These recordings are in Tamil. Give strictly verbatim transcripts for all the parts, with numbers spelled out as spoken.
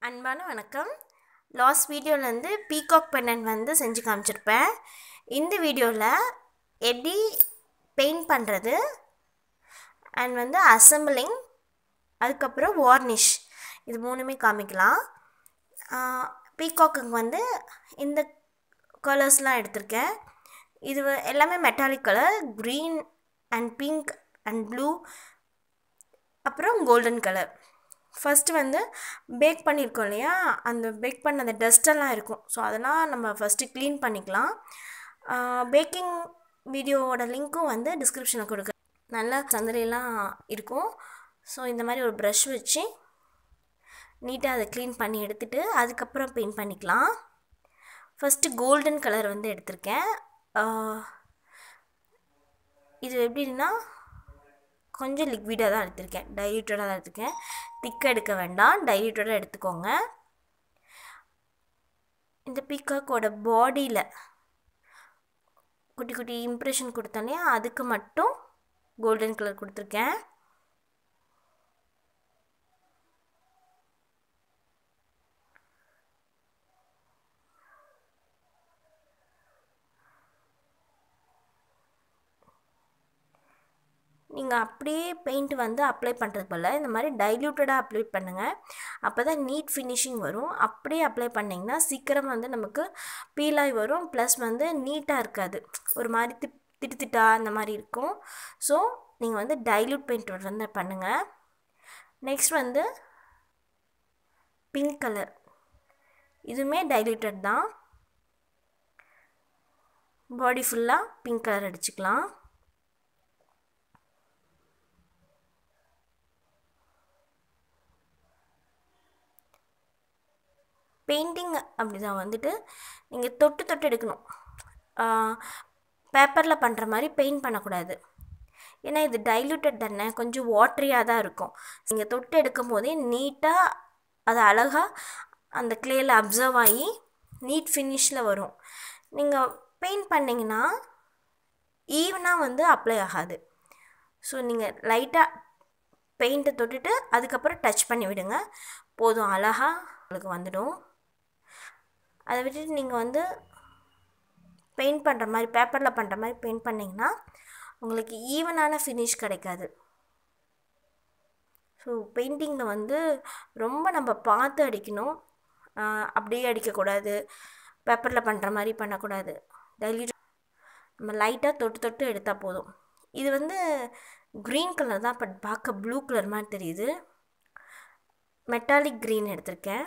அன்பான வணக்கம். லாஸ்ட் வீடியோவில் வந்து பீகாக் pendant வந்து செஞ்சு காமிச்சிருப்பேன். இந்த வீடியோவில் எப்படி பெயிண்ட் பண்ணுறது அண்ட் வந்து அசம்பிளிங், அதுக்கப்புறம் வார்னிஷ், இது மூணுமே காமிக்கலாம். பீகாக்குக்கு வந்து இந்த கலர்ஸ்லாம் எடுத்திருக்கேன். இது எல்லாமே metallic colour, green and pink and blue, அப்புறம் கோல்டன் கலர். ஃபஸ்ட்டு வந்து பேக் பண்ணியிருக்கோம் இல்லையா, அந்த பேக் பண்ண அந்த டஸ்ட்டெல்லாம் இருக்கும். ஸோ அதெல்லாம் நம்ம ஃபஸ்ட்டு க்ளீன் பண்ணிக்கலாம். பேக்கிங் வீடியோவோட லிங்க்கும் வந்து டிஸ்கிரிப்ஷனில் கொடுக்க. நல்லா சந்திரையெல்லாம் இருக்கும். ஸோ இந்த மாதிரி ஒரு ப்ரஷ் வச்சு நீட்டாக அதை க்ளீன் பண்ணி எடுத்துகிட்டு அதுக்கப்புறம் பெயிண்ட் பண்ணிக்கலாம். ஃபஸ்ட்டு கோல்டன் கலர் வந்து எடுத்திருக்கேன். இது எப்படின்னா கொஞ்சம் லிக்விடாக தான் எடுத்திருக்கேன், டைல்யூட்டடாக தான் எடுத்திருக்கேன். திக்காக எடுக்க வேண்டாம், டைல்யூட்டடாக எடுத்துக்கோங்க. இந்த பீகாக்கோட பாடியில் குட்டி குட்டி இம்ப்ரெஷன் கொடுத்தோன்னே அதுக்கு மட்டும் கோல்டன் கலர் கொடுத்துருக்கேன். நீங்கள் அப்படியே பெயிண்ட் வந்து அப்ளை பண்ணுறது போல் இந்த மாதிரி டைல்யூட்டடாக அப்ளை பண்ணுங்கள். அப்போ தான் நீட் ஃபினிஷிங் வரும். அப்படியே அப்ளை பண்ணிங்கன்னா சீக்கிரம் வந்து நமக்கு பீலாகி வரும். ப்ளஸ் வந்து நீட்டாக இருக்காது, ஒரு மாதிரி திட் திட்டு திட்டா அந்த மாதிரி இருக்கும். ஸோ நீங்கள் வந்து டைல்யூட் பெயிண்ட் வந்து பண்ணுங்கள். நெக்ஸ்ட் வந்து பிங்க் கலர், இதுவுமே டைல்யூட்டட் தான். பாடி ஃபுல்லாக பிங்க் கலர் அடிச்சுக்கலாம். பெயிண்டிங் அப்படி தான் வந்துட்டு நீங்கள் தொட்டு தொட்டு எடுக்கணும். பேப்பரில் பண்ணுற மாதிரி பெயிண்ட் பண்ணக்கூடாது. ஏன்னா இது டைல்யூட்டட் தானே, கொஞ்சம் வாட்ரியாக தான் இருக்கும். நீங்கள் தொட்டு எடுக்கும் போதே நீட்டாக அது அழகாக அந்த க்ளேயில் அப்சர்வ் ஆகி நீட் ஃபினிஷில் வரும். நீங்கள் பெயிண்ட் பண்ணிங்கன்னா ஈவனாக வந்து அப்ளை ஆகாது. ஸோ நீங்கள் லைட்டாக பெயிண்ட்டை தொட்டுட்டு அதுக்கப்புறம் டச் பண்ணி விடுங்க, போதும், அழகாக உங்களுக்கு வந்துடும். அதை விட்டுட்டு நீங்கள் வந்து பெயிண்ட் பண்ணுற மாதிரி பேப்பரில் பண்ணுற மாதிரி பெயிண்ட் பண்ணிங்கன்னா உங்களுக்கு ஈவனான ஃபினிஷ் கிடைக்காது. ஸோ பெயிண்டிங்கில் வந்து ரொம்ப நம்ம பார்த்து அடிக்கணும். அப்படியே அடிக்கக்கூடாது, பேப்பரில் பண்ணுற மாதிரி பண்ணக்கூடாது. டைல்யூட் நம்ம லைட்டாக தொட்டு தொட்டு எடுத்தால் போதும். இது வந்து க்ரீன் கலர் தான், பட் பார்க்க ப்ளூ கலர் மாதிரி தெரியுது. மெட்டாலிக் க்ரீன் எடுத்திருக்கேன்.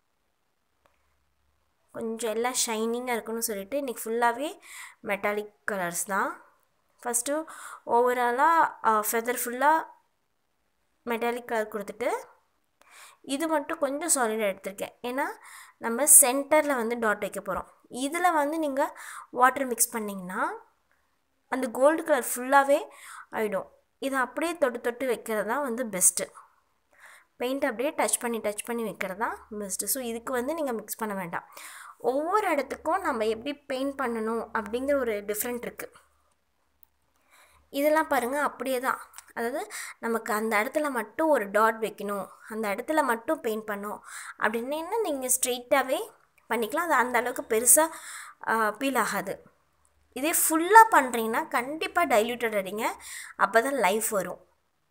கொஞ்சம் எல்லாம் ஷைனிங்காக இருக்குன்னு சொல்லிட்டு இன்றைக்கி ஃபுல்லாகவே மெட்டாலிக் கலர்ஸ் தான். ஃபஸ்ட்டு ஓவராலாக ஃபெதர் ஃபுல்லாக மெட்டாலிக் கலர் கொடுத்துட்டு இது மட்டும் கொஞ்சம் சாலிடாக எடுத்திருக்கேன். ஏன்னா நம்ம சென்டரில் வந்து டாட் வைக்க போகிறோம். இதில் வந்து நீங்கள் வாட்டர் மிக்ஸ் பண்ணிங்கன்னா அந்த கோல்டு கலர் ஃபுல்லாகவே ஆகிடும். இதை அப்படியே தொட்டு தொட்டு வைக்கிறது தான் வந்து பெஸ்ட்டு. பெயிண்ட் அப்படியே டச் பண்ணி டச் பண்ணி வைக்கிறது தான் பெஸ்ட்டு. ஸோ இதுக்கு வந்து நீங்கள் மிக்ஸ் பண்ண வேண்டாம். ஒவ்வொரு இடத்துக்கும் நம்ம எப்படி பெயிண்ட் பண்ணணும் அப்படிங்கிற ஒரு டிஃப்ரெண்ட் இருக்குது. இதெல்லாம் பாருங்கள், அப்படியே தான். அதாவது நமக்கு அந்த இடத்துல மட்டும் ஒரு டாட் வைக்கணும், அந்த இடத்துல மட்டும் பெயிண்ட் பண்ணணும் அப்படின்னு நீங்கள் ஸ்ட்ரெயிட்டாகவே பண்ணிக்கலாம். அது அந்த அளவுக்கு பெருசாக ஃபீல் ஆகாது. இதே ஃபுல்லாக பண்ணுறீங்கன்னா கண்டிப்பாக டைல்யூட்டட் அடிங்க, அப்போ தான் லைஃப் வரும்.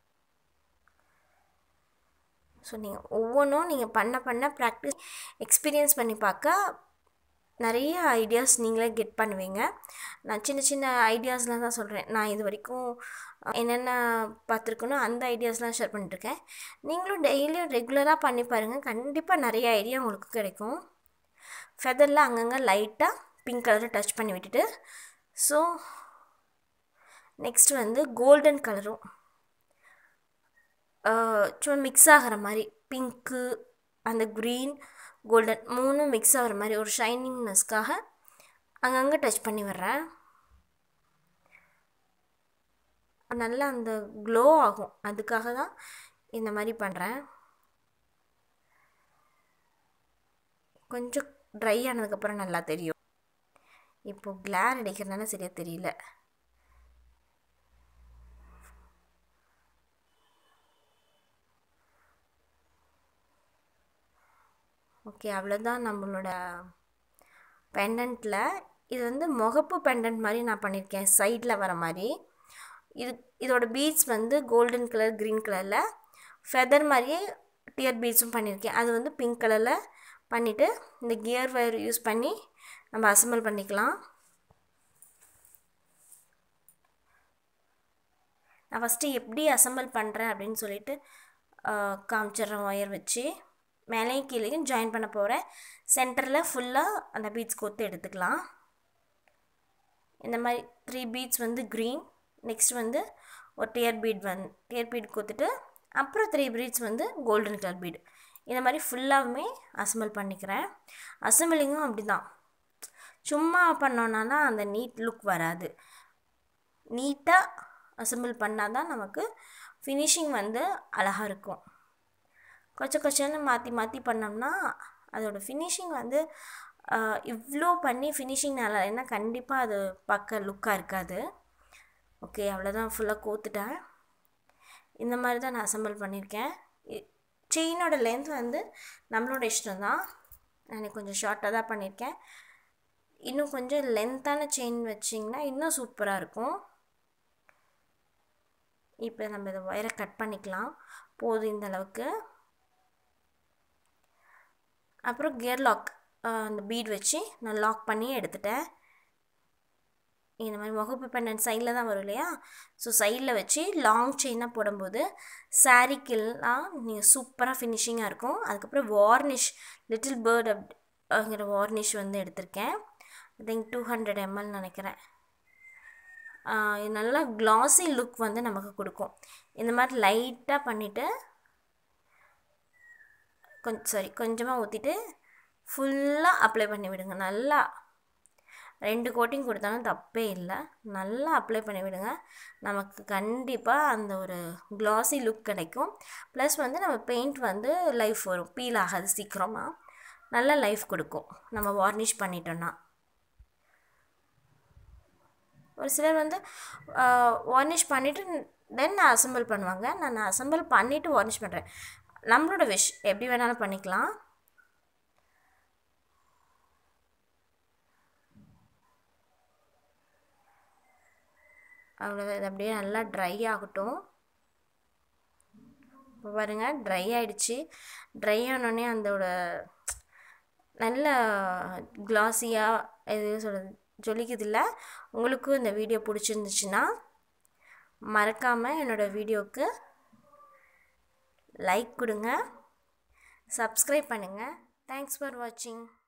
ஸோ நீங்கள் ஒவ்வொன்றும் நீங்கள் பண்ண பண்ண ப்ராக்டிஸ் எக்ஸ்பீரியன்ஸ் பண்ணி பார்க்க நிறைய ஐடியாஸ் நீங்களே கெட் பண்ணுவீங்க. நான் சின்ன சின்ன ஐடியாஸ்லாம் தான் சொல்கிறேன். நான் இது வரைக்கும் என்னென்ன பார்த்துருக்கணும் அந்த ஐடியாஸ்லாம் ஷேர் பண்ணிட்டுருக்கேன். நீங்களும் டெய்லியும் ரெகுலராக பண்ணி பாருங்கள், கண்டிப்பாக நிறைய ஐடியா உங்களுக்கு கிடைக்கும். ஃபெதரில் அங்கங்கே லைட்டாக பிங்க் கலரை டச் பண்ணி விட்டுட்டு, ஸோ நெக்ஸ்ட் வந்து கோல்டன் கலரும் சும்மா மிக்ஸ் ஆகிற மாதிரி, பிங்க்கு அந்த க்ரீன் கோல்டன் மூணும் மிக்ஸ் ஆகிற மாதிரி ஒரு ஷைனிங்னஸ்க்காக அங்கங்கே டச் பண்ணி வர்றேன். நல்லா அந்த க்ளோ ஆகும், அதுக்காக தான் இந்த மாதிரி பண்ணுறேன். கொஞ்சம் ட்ரை ஆனதுக்கப்புறம் நல்லா தெரியும். இப்போது கிளார் அடிக்கிறதுனால சரியாக தெரியல. ஓகே, அவ்வளோதான் நம்மளோட பெண்டன்ட்டில். இது வந்து முகப்பு பெண்டன்ட் மாதிரி நான் பண்ணியிருக்கேன், சைடில் வர மாதிரி. இது இதோட பீட்ஸ் வந்து கோல்டன் கலர், க்ரீன் கலரில் ஃபெதர் மாதிரியே டியர் பீட்ஸும் பண்ணியிருக்கேன். அது வந்து பிங்க் கலரில் பண்ணிவிட்டு இந்த கியர் வயர் யூஸ் பண்ணி நம்ம அசம்பிள் பண்ணிக்கலாம். நான் ஃபஸ்ட்டு எப்படி அசம்பிள் பண்ணுறேன் அப்படின்னு சொல்லிட்டு காமிச்சிட்றேன். ஒயர் வச்சு மேலேயும் கீழேயும் ஜாயின் பண்ண போகிறேன். சென்டரில் ஃபுல்லாக அந்த பீட்ஸ் கோத்து எடுத்துக்கலாம். இந்த மாதிரி த்ரீ பீட்ஸ் வந்து க்ரீன், நெக்ஸ்ட் வந்து ஒரு டியர் பீட் வந்து டியர் பீட் கோத்துட்டு அப்புறம் த்ரீ பீட்ஸ் வந்து கோல்டன் கலர் பீடு. இந்த மாதிரி ஃபுல்லாகவுமே அசம்பிள் பண்ணிக்கிறேன். அசம்பிளிங்கும் அப்படி தான், சும்மா பண்ணோன்னா அந்த நீட் லுக் வராது. நீட்டாக அசம்பிள் பண்ணால் தான் நமக்கு ஃபினிஷிங் வந்து அழகாக இருக்கும். கொச்ச கொச்சன்னு மாற்றி மாற்றி பண்ணோம்னா அதோடய ஃபினிஷிங் வந்து இவ்வளோ பண்ணி ஃபினிஷிங் நல்லா இல்லைன்னா கண்டிப்பாக அது பார்க்க லுக்காக இருக்காது. ஓகே, அவ்வளோதான், ஃபுல்லாக கோத்துட்டேன். இந்த மாதிரி தான் நான் அசம்பிள் பண்ணியிருக்கேன். செயினோட லென்த் வந்து நம்மளோட இஷ்டம் தான். நான் கொஞ்சம் ஷார்ட்டாக தான் பண்ணியிருக்கேன். இன்னும் கொஞ்சம் லென்த்தான செயின் வச்சிங்கன்னா இன்னும் சூப்பராக இருக்கும். இப்போ நம்ம இதை ஒயரை கட் பண்ணிக்கலாம், போதும் இந்த அளவுக்கு. அப்புறம் கியர் லாக் அந்த பீட் வச்சு நான் லாக் பண்ணி எடுத்துட்டேன். இந்த மாதிரி முகப்பு பெண்டன்ட் சைடில் தான் வரும் இல்லையா, ஸோ சைடில் வச்சு லாங் செயினாக போடும்போது சாரீக்கெல்லாம் நீங்கள் சூப்பராக ஃபினிஷிங்காக இருக்கும். அதுக்கப்புறம் வார்னிஷ் லிட்டில் பேர்ட் அப்படிங்கிற வார்னிஷ் வந்து எடுத்திருக்கேன். I think two hundred ML நினைக்கிறேன். நல்லா க்ளாஸி லுக் வந்து நமக்கு கொடுக்கும். இந்த மாதிரி லைட்டாக பண்ணிவிட்டு கொஞ்சம் சாரி கொஞ்சமாக ஊற்றிட்டு ஃபுல்லாக அப்ளை பண்ணி விடுங்க. நல்லா ரெண்டு கோட்டிங் கொடுத்தாலும் தப்பே இல்லை. நல்லா அப்ளை பண்ணி விடுங்க. நமக்கு கண்டிப்பாக அந்த ஒரு க்ளாஸி லுக் கிடைக்கும். ப்ளஸ் வந்து நம்ம பெயிண்ட் வந்து லைஃப் வரும், பீல் ஆகாது சீக்கிரமாக, நல்ல லைஃப் கொடுக்கும் நம்ம வார்னிஷ் பண்ணிட்டோன்னா. ஒரு சிலர் வந்து வார்னிஷ் பண்ணிவிட்டு தென் அசம்பிள் பண்ணுவாங்க. நான் அசம்பிள் பண்ணிவிட்டு வார்னிஷ் பண்ணுறேன். நம்மளோட விஷ், எப்படி வேணாலும் பண்ணிக்கலாம். அவ்வளோதான், இது அப்படியே நல்லா ட்ரை ஆகட்டும். இப்போ பாருங்கள், ட்ரை ஆகிடுச்சு. ட்ரை ஆனோடனே அதோட நல்ல க்ளாஸியாக எது சொல்கிறது ஜொலிக்குதில்ல. உங்களுக்கும் இந்த வீடியோ பிடிச்சிருந்துச்சுன்னா மறக்காமல் என்னோடய வீடியோவுக்கு லைக் கொடுங்க, சப்ஸ்கிரைப் பண்ணுங்கள். தேங்க்ஸ் ஃபார் வாட்சிங்.